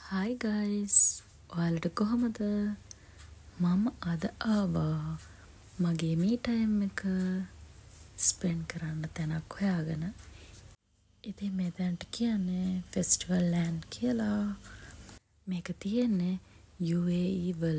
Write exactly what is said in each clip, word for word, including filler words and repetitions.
Hi guys, ඔයාලට කොහොමද? මම අද ආවා මගේ මේ ටයිම් එක ස්පෙන්ඩ් කරන්න තැනක් හොයාගෙන. ඉතින් මේ තැනට කියන්නේ ෆෙස්ටිවල් ලෑන්ඩ් කියලා. මේක තියෙන්නේ යූ ඒ ඊ වල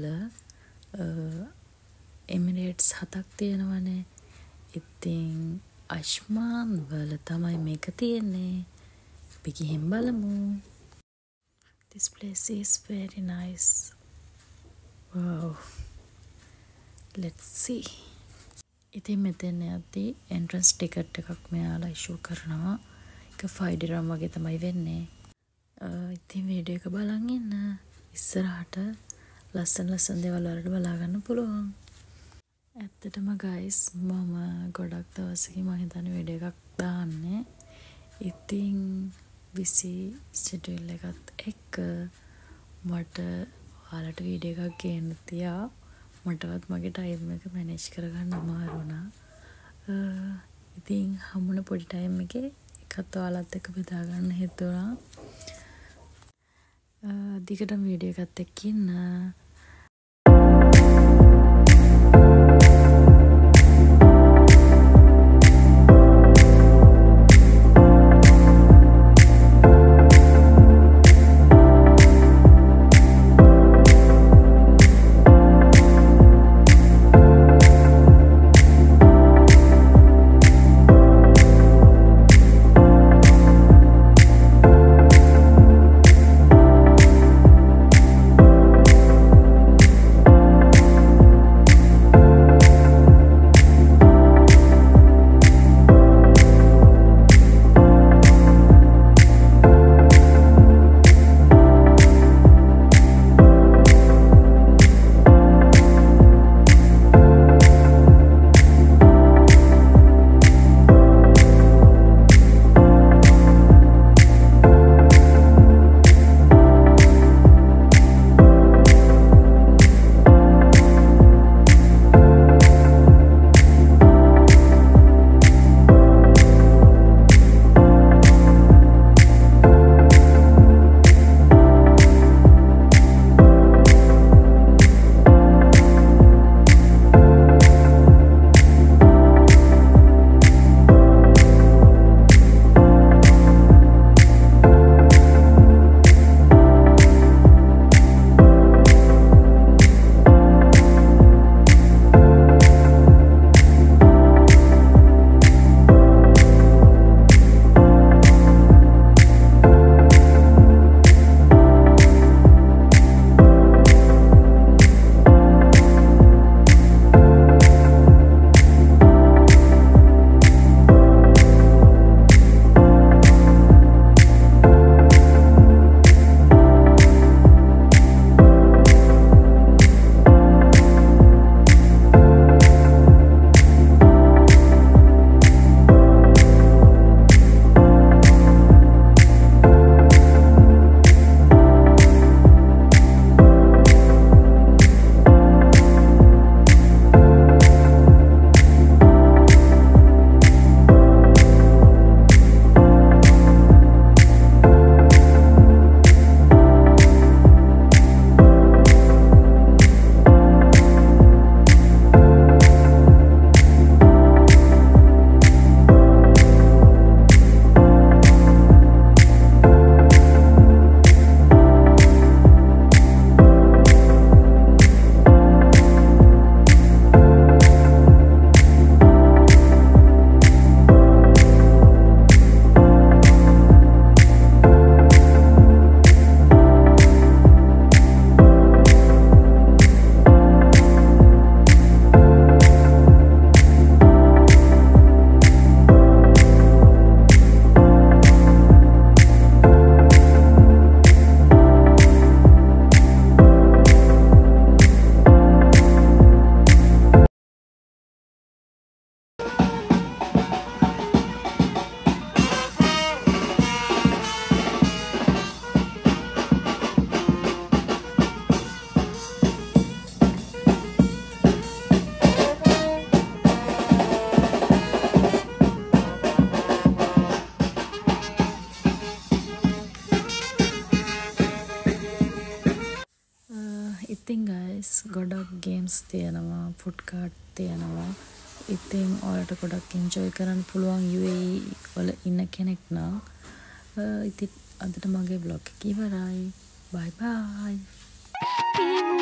එමිරේට්ස් හතක් තියෙනවනේ. ඉතින් අශ්මාන් වල තමයි මේක තියෙන්නේ. අපි ගිහින් බලමු. This place is very nice. Wow. Let's see. ඉතින් මෙතන යද්දී entrance ticket එකක් මෙයාලා issue කරනවා. ඒක five dirham වගේ තමයි වෙන්නේ. ඉතින් වීඩියෝ එක බලන් ඉන්න. ඉස්සරහට ලස්සන ලස්සන දේවල් වලට බලා ගන්න පුළුවන්. ඇත්තටම guys මම ගොඩක් දවසකින් මම හිතන්නේ වීඩියෝ එකක් දාන්නේ. ඉතින් busy schedule එකත් එක්ක මට ඔයාලට වීඩියෝ එකක් ගේන්න තියා මටවත් මගේ ටයිම් එක මැනේජ් කරගන්න අමාරු වුණා. ඉතින් හම්බුන පොඩි ටයිම් එකේ එකත් ඔයාලත් එක්ක බෙදා ගන්න හිතුණා. දිගටම වීඩියෝ එකත් එක්ක ඉන්න. ඉතින් guys ගොඩක් ගේම්ස් තියෙනවා, ෆුඩ් කාර්ට් තියෙනවා. ඉතින් ඔයාලට ගොඩක් එන්ජොයි කරන්න පුළුවන් U A E වල ඉන්න කෙනෙක් නම්. ඉතින් අදට මගේ vlog එක ඉවරයි. bye bye.